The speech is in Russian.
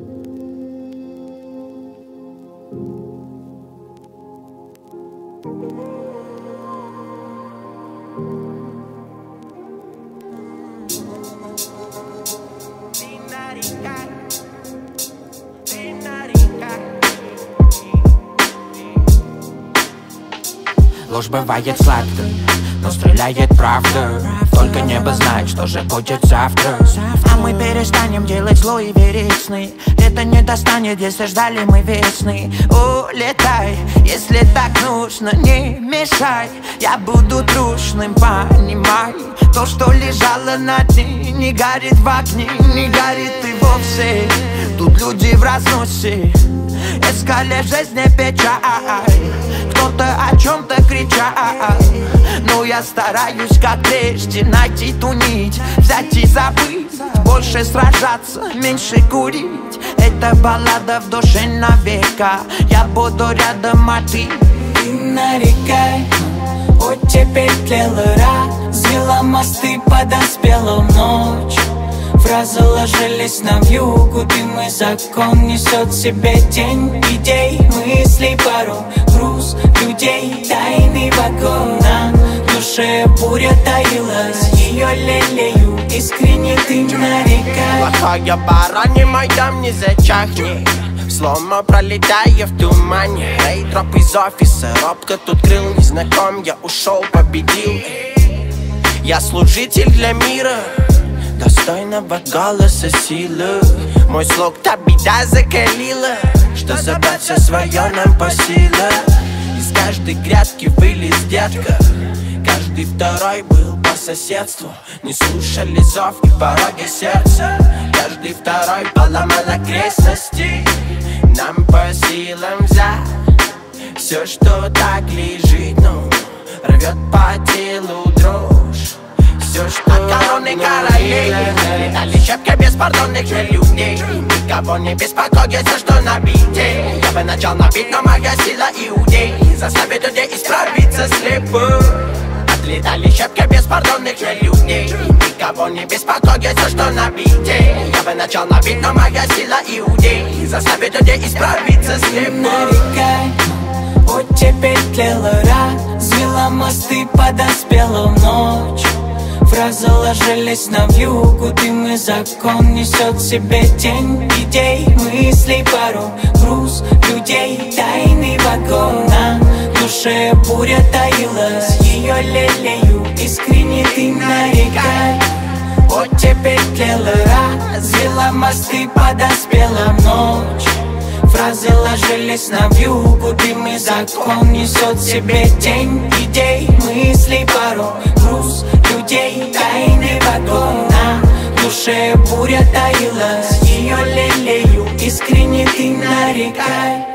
Ложь бывает сладкой, но стреляет правда. Только небо знает, что же будет завтра. А мы перестанем делать зло и верить сны. Лето не достанет, если ждали мы весны. Улетай, если так нужно, не мешай. Я буду трушным, понимай. То, что лежало на дне, не горит в огне, не горит и вовсе. Тут люди в разносе, искали жизни печаль. Кто-то о чем-то кричал, но я стараюсь, как прежде, найти ту нить, взять и забыть. Больше сражаться, меньше курить. Это баллада в душе навека. Я буду рядом, а ты нарекай. Оттепель тлела, развела мосты, подоспела в ночь. Фразы ложились на вьюгу, дым и закон несет в себе тень идей, мыслей, порой груз людей, тайный вагон. На душе буря таилась, ее лелею, искренне ты нарекай. Плохая пора, не моя, не зачахни. Слома пролетая в тумане. Эй, троп из офиса, робко тут крыл незнаком. Я ушел, победил. Я служитель для мира, достойного голоса силы. Мой слог та беда закалила, что забрать все свое нам по силам. Из каждой грядки вылез детка, каждый второй был по соседству. Не слушали зов и пороги сердца, каждый второй поломал окрестности. Нам по силам взять все, что так лежит, ну, рвет по телу дрожь. Все, что от короны королей летали щепки беспардонных людей. Никого не беспокоится, что на бите. Я бы начал набить, но моя сила иудей заставит людей исправиться слепо. Отлетали щепки беспардонных людей. Никого не беспокоится, что на бите. Я бы начал набить, но моя сила иудей заставит людей исправиться слепо. Нарекай, оттепель тлела, развела мосты, подоспела в ночь. Фразы ложились на вьюгу, дым и закон несет в себе тень идей, мыслей, порой груз людей, тайный вагон. На душе буря таилась, ее лелею, искренне ты нарекай. Оттепель тлела, развела мосты, подоспела в ночь. Фразы ложились на вьюгу, дым и закон несет в себе тень идей, мыслей, порой груз людей, тайный вагон. На душе буря таилась, ее лелею, искренне ты нарекай.